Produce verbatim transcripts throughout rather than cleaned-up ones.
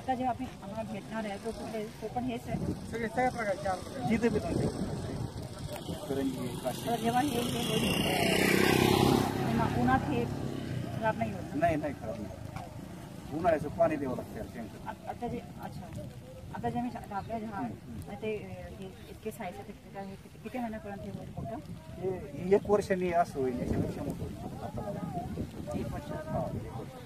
आता जेव्हा आपण आम्हाला भेटणार आहे तो कुठे तो पण हेच आहे सगळे सगळ्या प्रकारचे जिथे बी तर जेव्हा हे हे होईल उन्हात हे खराब नाही होत नाही नाही खराब नाही उन्हाळ्याचं पाणी द्यावं लागतं आता जे अच्छा आता जे मी टाकलं जे हा ते इतके साईज आहे ते किती महिन्यापर्यंत हे होईल मोठं हे एक वर्षांनी असं होईल याच्यापेक्षा मोठं एक वर्ष हा एक वर्ष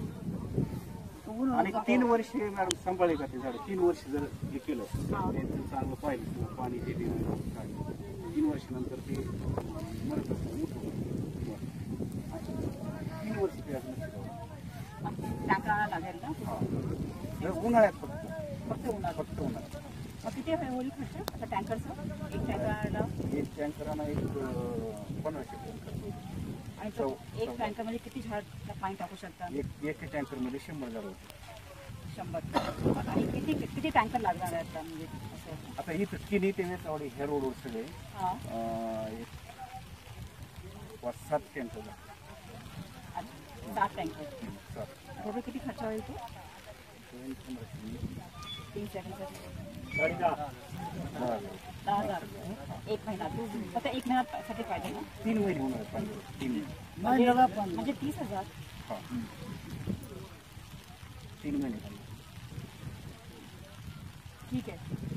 आणि तीन वर्ष मॅडम सांभाळे का ते झाड तीन वर्ष जर हे केलं त्यांचं चांगलं पाहिलं किंवा पाणी हे तीन वर्षानंतर ते मरत तीन वर्ष ते टाकायला लागेल ना उन्हाळ्यात फक्त फक्त उन्हाळ्यात फक्त उन्हाळ्यात मग किती होईल खर्च आता टँकरचं एक टँकरला एक टँकरांना एक पंधराशे टँकर आणि तो एक टँकरमध्ये किती झाड पाणी टाकू शकता एक एक टँकरमध्ये शंभर झाड होते शंभर आणि किती किती टँकर लागणार आहेत म्हणजे असं आता इथं तिन्ही ते वेचावडी ह्या रोडवर सगळे एक पाच सात टँकर सात टँकर टोटल किती खर्च होईल तो तीन सेकंड दहा हजार एक महिना फक्त एक महिन्यासाठी पाहिजे ना तीन महिने होणार पाहिजे तीन महिने म्हणजे तीस हजार हा तीन महिने ठीक आहे